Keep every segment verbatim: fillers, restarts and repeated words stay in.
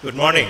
Good morning.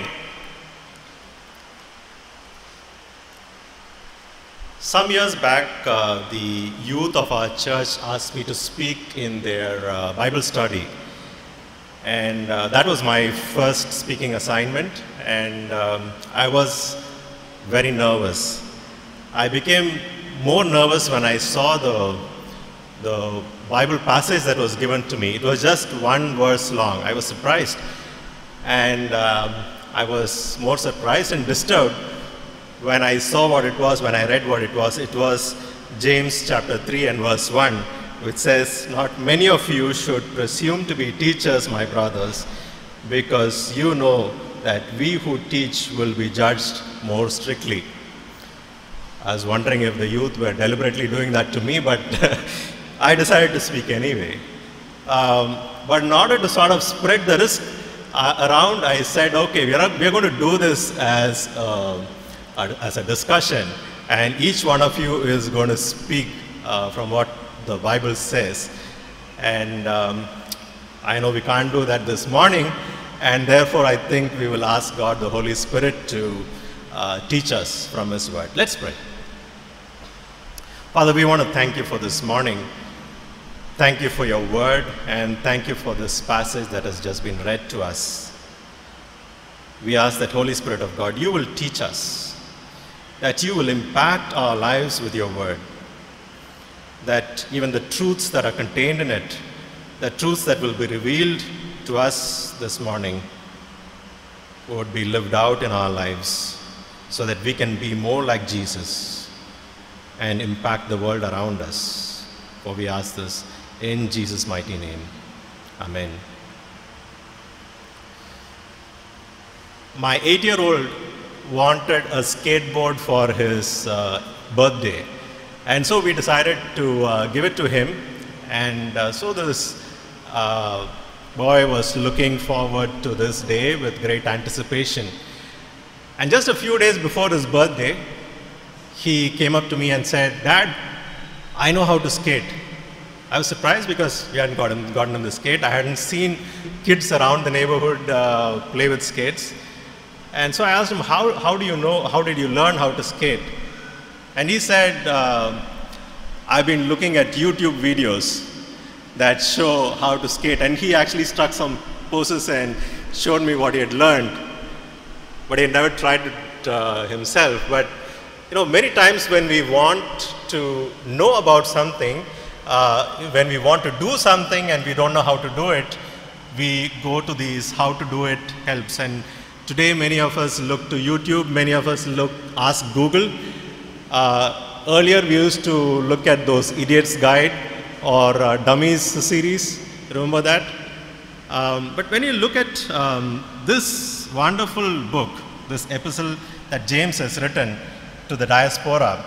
Some years back, uh, the youth of our church asked me to speak in their uh, Bible study. And uh, that was my first speaking assignment. And um, I was very nervous. I became more nervous when I saw the, the Bible passage that was given to me. It was just one verse long. I was surprised. And um, I was more surprised and disturbed when I saw what it was, when I read what it was. It was James chapter three and verse one, which says, "Not many of you should presume to be teachers, my brothers, because you know that we who teach will be judged more strictly." I was wondering if the youth were deliberately doing that to me, but I decided to speak anyway. Um, but in order to sort of spread the risk uh, around, I said, okay, we are, we are going to do this as uh, as a discussion, and each one of you is going to speak uh, from what the Bible says. And um, I know we can't do that this morning, and therefore I think we will ask God, the Holy Spirit, to uh, teach us from His Word. Let's pray. Father, we want to thank you for this morning. Thank you for your Word, and thank you for this passage that has just been read to us. We ask that, Holy Spirit of God, you will teach us, that you will impact our lives with your Word, that even the truths that are contained in it, the truths that will be revealed to us this morning, would be lived out in our lives so that we can be more like Jesus and impact the world around us. For we ask this in Jesus' mighty name. Amen. My eight-year-old wanted a skateboard for his uh, birthday. And so we decided to uh, give it to him. And uh, so this uh, boy was looking forward to this day with great anticipation. And just a few days before his birthday, he came up to me and said, "Dad, I know how to skate." I was surprised because we hadn't gotten, gotten him the skate. I hadn't seen kids around the neighborhood uh, play with skates. And so I asked him, how, how do you know, how did you learn how to skate? And he said, uh, I've been looking at YouTube videos that show how to skate. And he actually struck some poses and showed me what he had learned. But he had never tried it uh, himself. But you know, many times when we want to know about something, uh, when we want to do something and we don't know how to do it, we go to these how to do it helps. And today many of us look to YouTube, many of us look, ask Google. Uh, earlier we used to look at those Idiot's Guide or uh, Dummies series, remember that? Um, but when you look at um, this wonderful book, this epistle that James has written to the diaspora,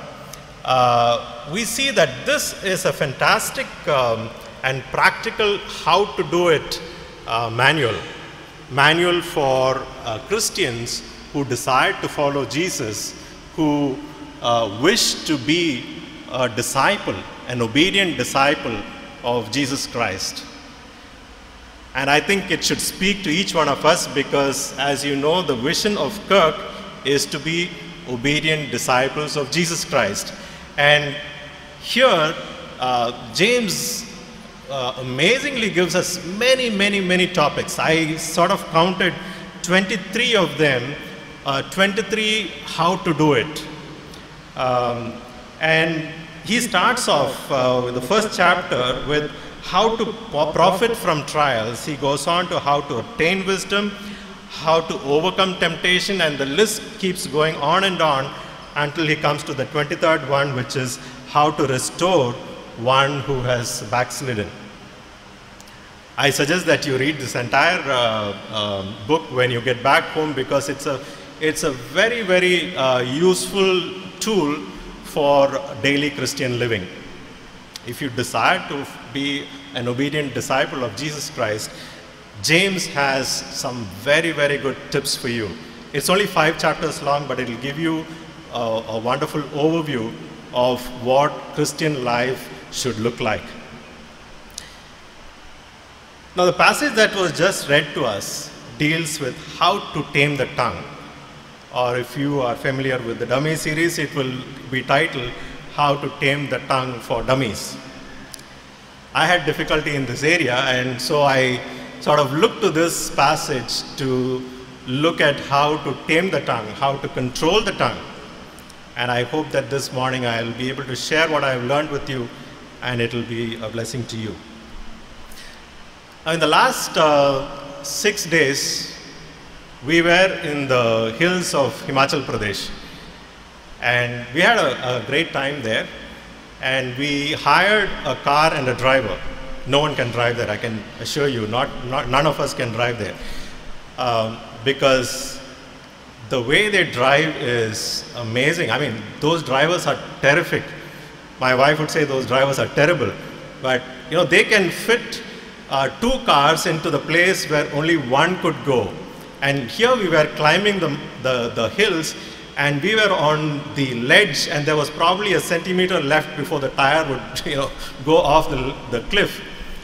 uh, we see that this is a fantastic um, and practical how to do it uh, manual. Manual for uh, Christians who desire to follow Jesus, who uh, wish to be a disciple, an obedient disciple of Jesus Christ. And I think it should speak to each one of us because, as you know, the vision of Kirk is to be obedient disciples of Jesus Christ. And here, uh, James uh, amazingly gives us many, many, many topics. I sort of counted twenty-three of them, uh, twenty-three how to do it. Um, and he starts off uh, with the first chapter with how to profit from trials. He goes on to how to obtain wisdom, how to overcome temptation, and the list keeps going on and on until he comes to the twenty-third one, which is how to restore one who has backslidden. I suggest that you read this entire uh, uh, book when you get back home because it's a, it's a very, very uh, useful tool for daily Christian living. If you desire to be an obedient disciple of Jesus Christ, James has some very, very good tips for you. It's only five chapters long, but it will give you a, a wonderful overview of what Christian life should look like. Now, the passage that was just read to us deals with how to tame the tongue. Or if you are familiar with the Dummy series, it will be titled, How to Tame the Tongue for Dummies. I had difficulty in this area, and so I sort of looked to this passage to look at how to tame the tongue, how to control the tongue. And I hope that this morning I'll be able to share what I've learned with you, and it'll be a blessing to you. Now, in the last uh, six days, we were in the hills of Himachal Pradesh, and we had a, a great time there, and we hired a car and a driver. No one can drive there, I can assure you, not, not, none of us can drive there, um, because the way they drive is amazing. I mean, those drivers are terrific. My wife would say those drivers are terrible, but you know, they can fit uh, two cars into the place where only one could go. And here we were climbing the, the, the hills, and we were on the ledge, and there was probably a centimeter left before the tire would you know, go off the, the cliff.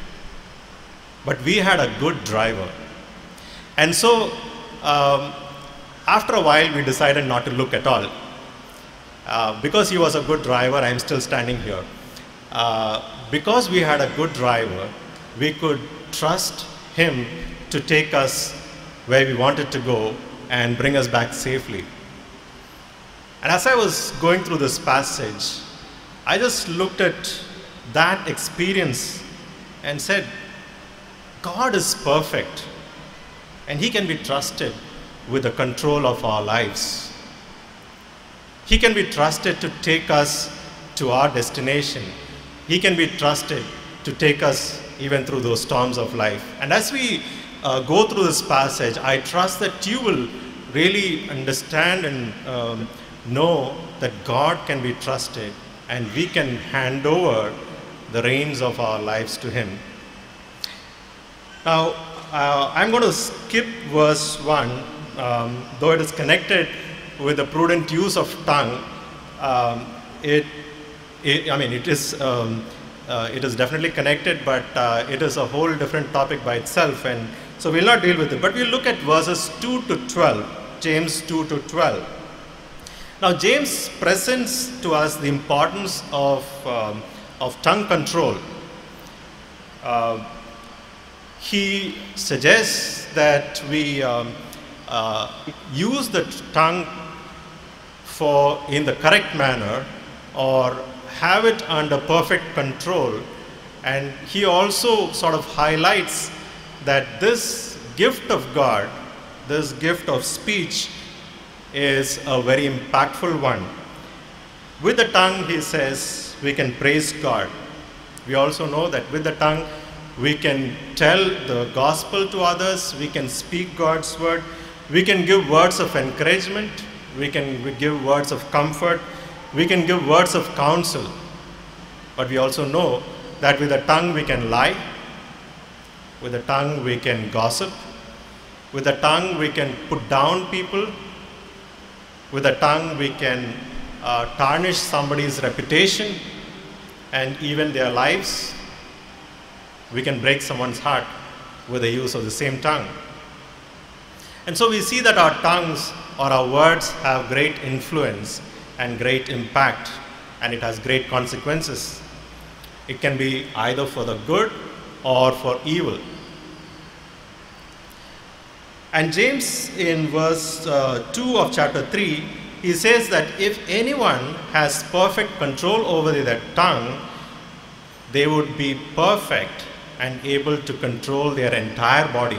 But we had a good driver. And so, um, after a while, we decided not to look at all. Uh, because he was a good driver, I'm still standing here. Uh, because we had a good driver, we could trust him to take us where we wanted to go and bring us back safely. And as I was going through this passage, I just looked at that experience and said, God is perfect, and he can be trusted with the control of our lives. He can be trusted to take us to our destination. He can be trusted to take us even through those storms of life. And as we uh, go through this passage, I trust that you will really understand and um, know that God can be trusted, and we can hand over the reins of our lives to him. Now, uh, I'm going to skip verse one, um, though it is connected with the prudent use of tongue. Um, it, it, I mean, it is, um, uh, it is definitely connected, but uh, it is a whole different topic by itself, and so we'll not deal with it. But we'll look at verses two to twelve, James two to twelve. Now, James presents to us the importance of, um, of tongue control. Uh, he suggests that we um, uh, use the tongue for in the correct manner, or have it under perfect control. And he also sort of highlights that this gift of God, this gift of speech, is a very impactful one. With the tongue, he says, we can praise God. We also know that with the tongue, we can tell the gospel to others, we can speak God's word, we can give words of encouragement, we can give words of comfort, we can give words of counsel. But we also know that with the tongue we can lie, with the tongue we can gossip, with the tongue we can put down people, with the tongue we can uh, tarnish somebody's reputation and even their lives. We can break someone's heart with the use of the same tongue. And so we see that our tongues or our words have great influence and great impact, and it has great consequences. It can be either for the good or for evil. And James, in verse uh, two of chapter three, he says that if anyone has perfect control over their tongue, they would be perfect and able to control their entire body.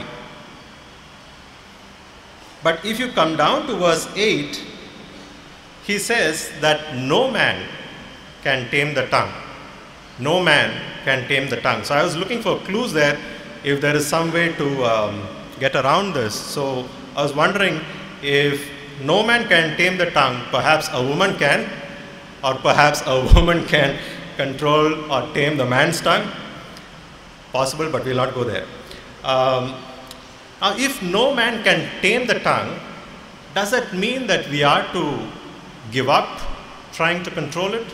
But if you come down to verse eight, he says that no man can tame the tongue. No man can tame the tongue. So I was looking for clues there, if there is some way to um, get around this. So I was wondering, if no man can tame the tongue, perhaps a woman can, or perhaps a woman can control or tame the man's tongue. Possible, but we'll not go there. Um, now, if no man can tame the tongue, does that mean that we are to give up trying to control it?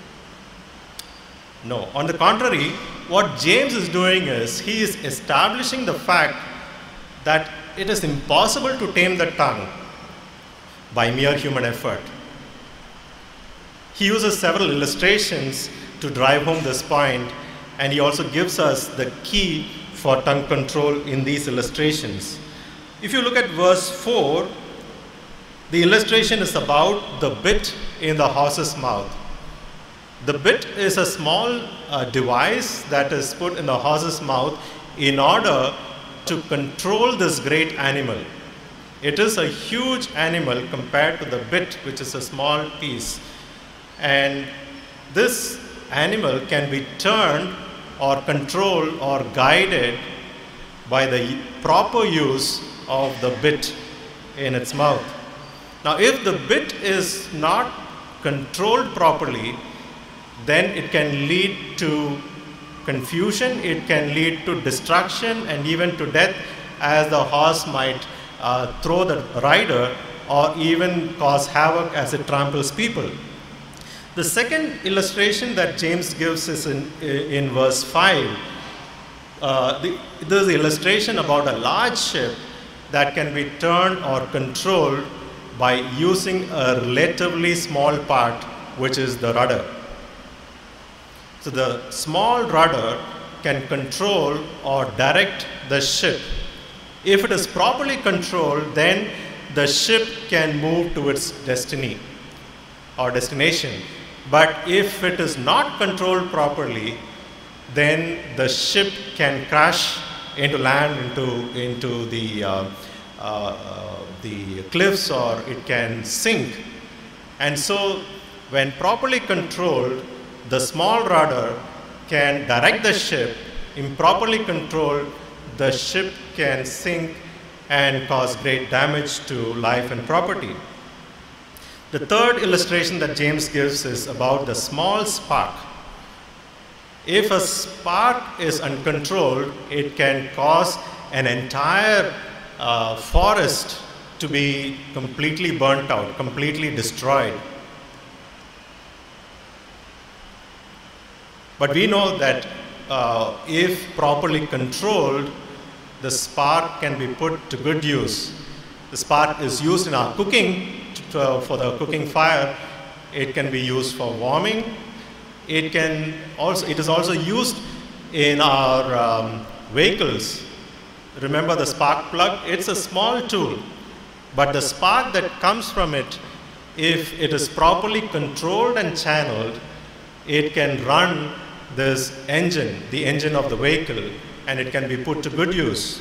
No. On the contrary, what James is doing is he is establishing the fact that it is impossible to tame the tongue by mere human effort. He uses several illustrations to drive home this point, and he also gives us the key for tongue control in these illustrations. If you look at verse four, the illustration is about the bit in the horse's mouth. The bit is a small uh, device that is put in the horse's mouth in order to control this great animal. It is a huge animal compared to the bit, which is a small piece. And this animal can be turned or controlled or guided by the proper use of the bit in its mouth. Now, if the bit is not controlled properly, then it can lead to confusion, it can lead to destruction and even to death, as the horse might uh, throw the rider or even cause havoc as it tramples people. The second illustration that James gives is in, in verse five. Uh, the, this is an illustration about a large ship that can be turned or controlled by using a relatively small part, which is the rudder. So the small rudder can control or direct the ship. If it is properly controlled, then the ship can move to its destiny or destination. But if it is not controlled properly, then the ship can crash into land, into, into the, uh, uh, uh, the cliffs, or it can sink. And so when properly controlled, the small rudder can direct the ship. Improperly controlled, the ship can sink and cause great damage to life and property. The third illustration that James gives is about the small spark. If a spark is uncontrolled, it can cause an entire uh, forest to be completely burnt out, completely destroyed. But we know that uh, if properly controlled, the spark can be put to good use. The spark is used in our cooking, to, uh, for the cooking fire. It can be used for warming. It can also, it is also used in our um, vehicles. Remember the spark plug? It's a small tool, but the spark that comes from it, if it is properly controlled and channeled, it can run this engine, the engine of the vehicle, and it can be put to good use.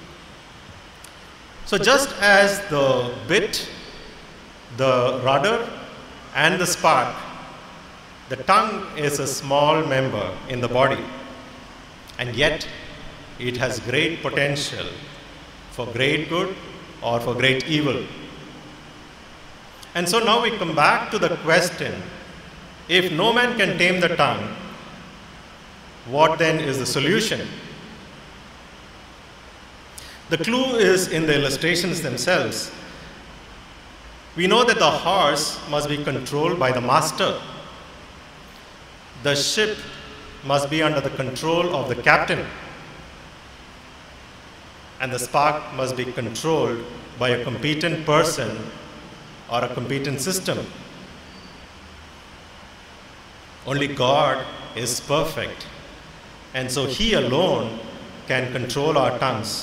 So just as the bit, the rudder, and the spark, the tongue is a small member in the body, and yet it has great potential for great good or for great evil. And so now we come back to the question, if no man can tame the tongue, what then is the solution? The clue is in the illustrations themselves. We know that the horse must be controlled by the master. The ship must be under the control of the captain. And the spark must be controlled by a competent person or a competent system. Only God is perfect, and so He alone can control our tongues.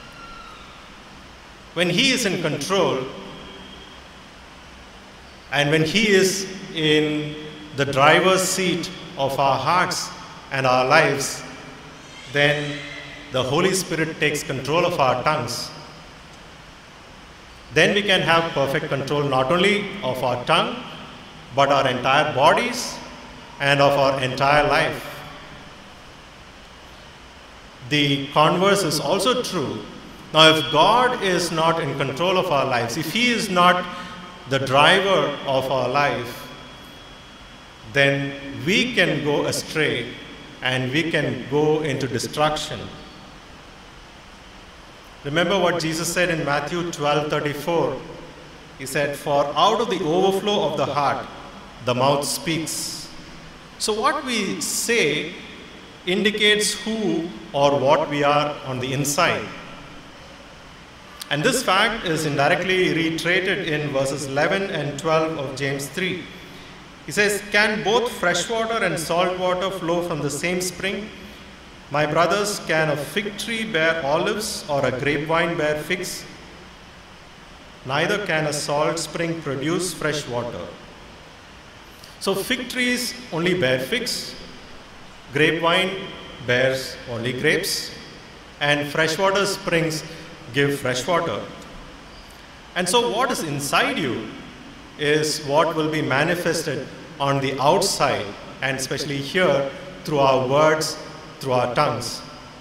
When He is in control, and when He is in the driver's seat of our hearts and our lives, then the Holy Spirit takes control of our tongues. Then we can have perfect control not only of our tongue, but our entire bodies and of our entire life. The converse is also true. Now, if God is not in control of our lives, if He is not the driver of our life, then we can go astray and we can go into destruction. Remember what Jesus said in Matthew twelve thirty-four. He said, "For out of the overflow of the heart, the mouth speaks." So what we say indicates who or what we are on the inside. And this fact is indirectly reiterated in verses eleven and twelve of James three. He says, "Can both fresh water and salt water flow from the same spring? My brothers, can a fig tree bear olives or a grapevine bear figs? Neither can a salt spring produce fresh water." So fig trees only bear figs, grapevine bears only grapes, and freshwater springs give fresh water. And so what is inside you is what will be manifested on the outside, and especially here through our words, through our tongues.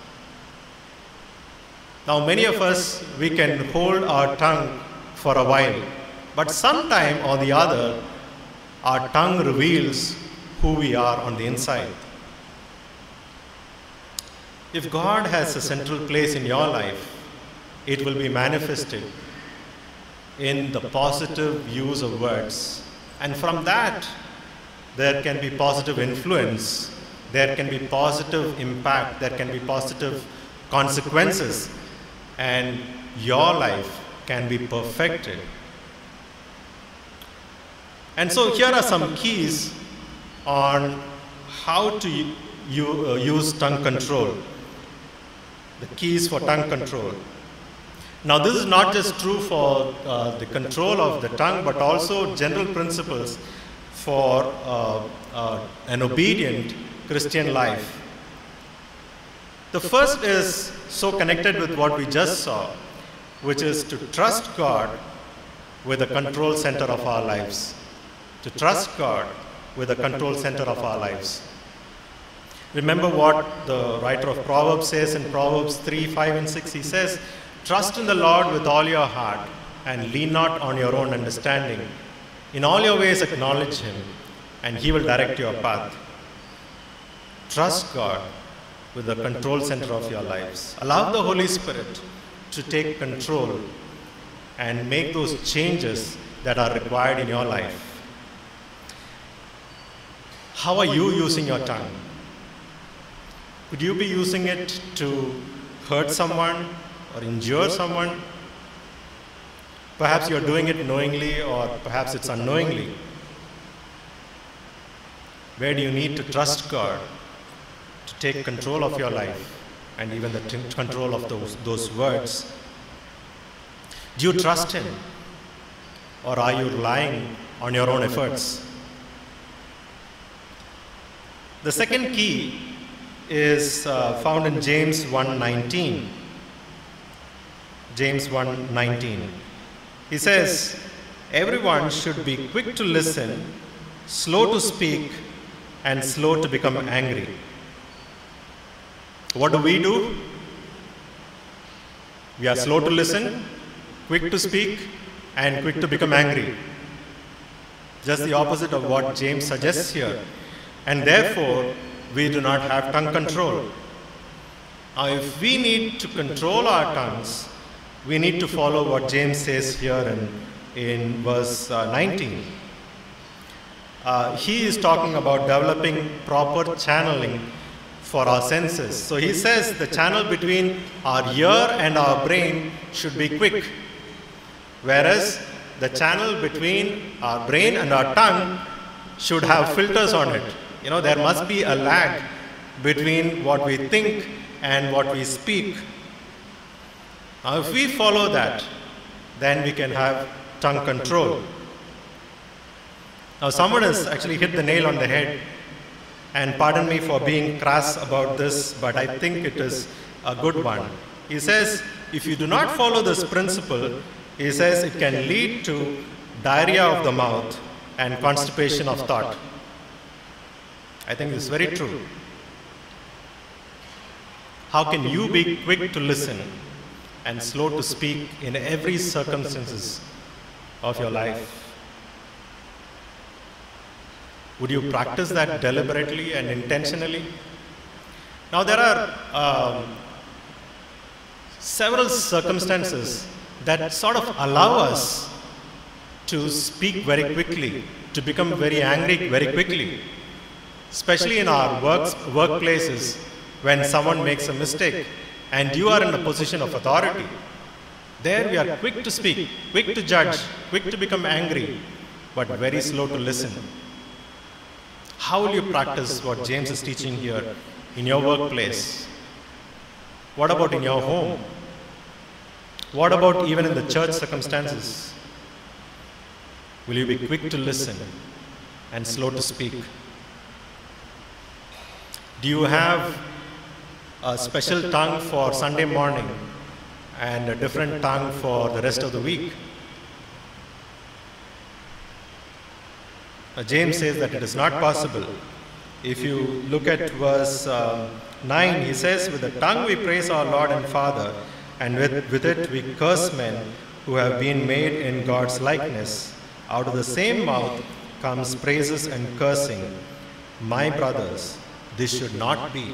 Now many of us, we can hold our tongue for a while, but sometime or the other, our tongue reveals who we are on the inside. If God has a central place in your life, it will be manifested in the positive use of words. And from that, there can be positive influence, there can be positive impact, there can be positive consequences, and your life can be perfected. And so here are some keys on how to you, uh, use tongue control. The keys for tongue control. Now this is not just true for uh, the control of the tongue, but also general principles for uh, uh, an obedient Christian life. The first is so connected with what we just saw, which is to trust God with the control center of our lives. To trust God with the control center of our lives. Remember what the writer of Proverbs says in Proverbs three, five, and six. He says, "Trust in the Lord with all your heart and lean not on your own understanding. In all your ways acknowledge Him, and He will direct your path." Trust God with the control center of your lives. Allow the Holy Spirit to take control and make those changes that are required in your life. How are you using your tongue? Could you be using it to hurt someone or injure someone? Perhaps you're doing it knowingly, or perhaps it's unknowingly. Where do you need to trust God to take control of your life and even the t- control of those, those words? Do you trust Him, or are you relying on your own efforts? The second key is uh, found in James one nineteen. James one nineteen. He says, "Everyone should be quick to listen, slow to speak, and slow to become angry." What do we do? We are slow to listen, quick to speak, and quick to become angry. Just the opposite of what James suggests here. And therefore, we do not have tongue control. Now, if we need to control our tongues, we need to follow what James says here in, in verse uh, nineteen. Uh, he is talking about developing proper channeling for our senses. So he says the channel between our ear and our brain should be quick, whereas the channel between our brain and our tongue should have filters on it. You know, there must be a lag between what we think and what we speak. Now, if we follow that, then we can have tongue control. Now, someone has actually hit the nail on the head, and pardon me for being crass about this, but I think it is a good one. He says, if you do not follow this principle, he says it can lead to diarrhea of the mouth and constipation of thought. I think this is very true. How can you be quick to listen and slow to speak in every circumstances of your life? Would you practice that deliberately and intentionally? Now, there are um, several circumstances that sort of allow us to speak very quickly, to become very angry very quickly, especially in our works, workplaces when someone makes a mistake and you are in a position of authority. There we are quick to speak, quick to judge, quick to become angry, but very slow to listen. How will you practice what James is teaching here in your workplace? What about in your home? What about even in the church circumstances? Will you be quick to listen and slow to speak? Do you have a special tongue for Sunday morning and a different tongue for the rest of the week? Now, James says that it is not possible. If you look at verse uh, nine, he says, with the tongue we praise our Lord and Father, and with, with it we curse men who have been made in God's likeness. Out of the same mouth comes praises and cursing. My brothers, this should not be.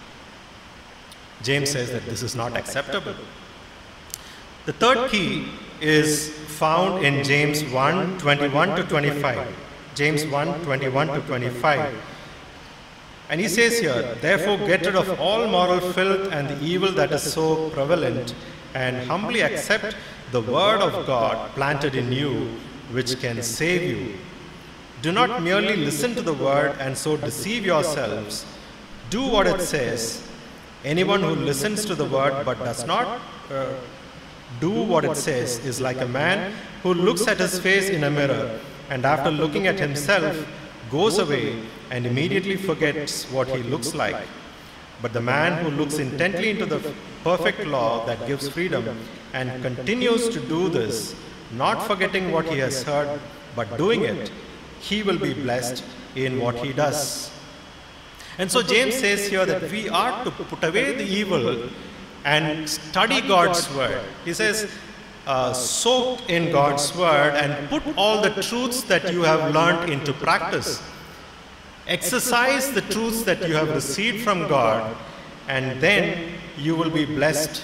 James says that this is not acceptable. The third key is found in James one, twenty-one to twenty-five. James one, twenty-one to twenty-five. And he says here, therefore get rid of all moral filth and the evil that is so prevalent, and humbly accept the word of God planted in you, which can save you. Do not merely listen to the word and so deceive yourselves. Do what it says. Anyone who listens to the word but does not uh, do what it says is like a man who looks at his face in a mirror, and after looking at himself goes away and immediately forgets what he looks like. But the man who looks intently into the perfect law that gives freedom and continues to do this, not forgetting what he has heard, but doing it, he will be blessed in what he does. And so James says here that we are to put away the evil and study God's word. He says, uh, soak in God's word and put all the truths that you have learned into practice. Exercise the truths that you have received from God, and then you will be blessed.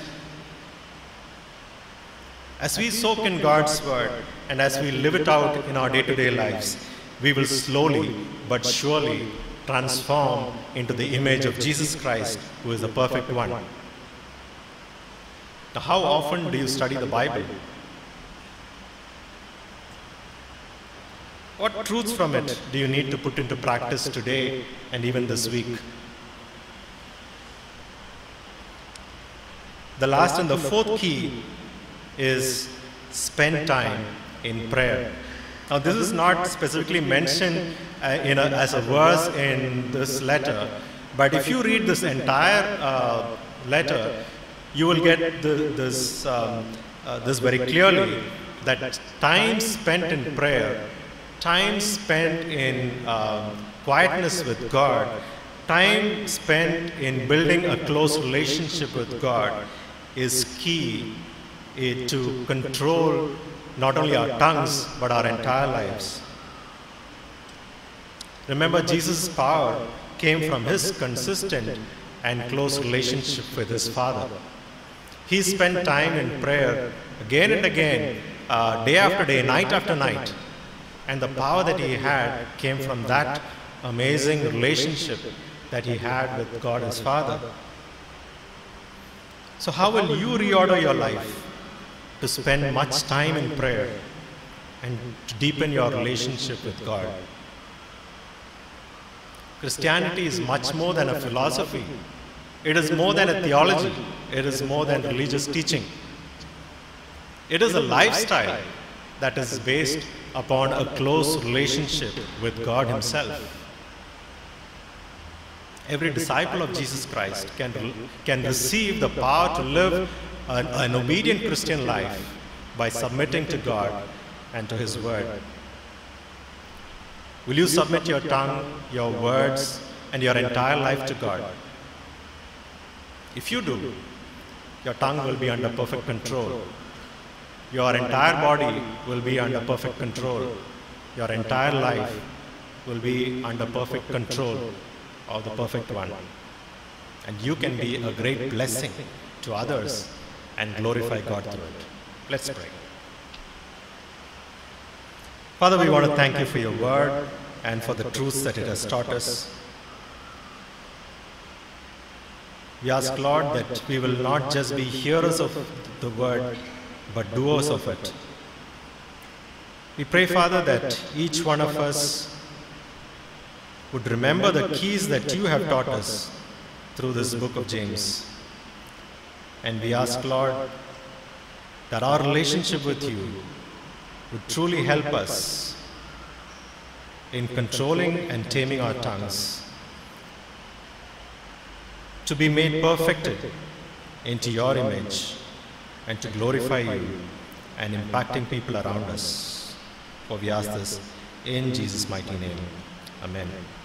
As we soak in God's word and as we live it out in our day-to-day lives, we will slowly but surely transform into the image of Jesus Christ, who is the perfect one. Now, how often do you study the Bible? What truths from it do you need to put into practice today and even this week? The last and the fourth key is spend time in prayer. Now, this is not specifically mentioned uh, in a, as a verse in this letter, but if you read this entire uh, letter, you will get the, this, um, uh, this very clearly, that time spent in prayer, time spent in uh, quietness with God, time spent in building a close relationship with God is key uh, to control not only our tongues, but our entire lives. Remember, Jesus' power came from his consistent and close relationship with his Father. He spent time in prayer again and again, uh, day after day, night after night. And the power that he had came from that amazing relationship that he had with God his Father. So how will you reorder your life to spend much time in prayer and to deepen your relationship with God? Christianity is much more than a philosophy. It is more than a theology. It is more than religious teaching. It is a lifestyle that is based upon a close relationship with God himself. Every disciple of Jesus Christ can, can receive the power to live an, an obedient Christian life by submitting to God and to his word. Will you submit your tongue, your words, and your entire life to God? If you do, your tongue will be under perfect control. Your entire body will be under perfect control. Your entire life will be under perfect control of the perfect one. And you can be a great blessing to others and glorify God through it. Let's pray. Father, we want to thank you for your word and for the truths that it has taught us. We ask, Lord, that we will not just be hearers of the word, but doers of it. We pray, Father, that each one of us would remember the keys that you have taught us through this book of James. And we ask, Lord, that our relationship with you would truly help us in controlling and taming our tongues, to be made perfected into your image and to glorify you and impacting people around us. For we ask this in Jesus' mighty name. Amen.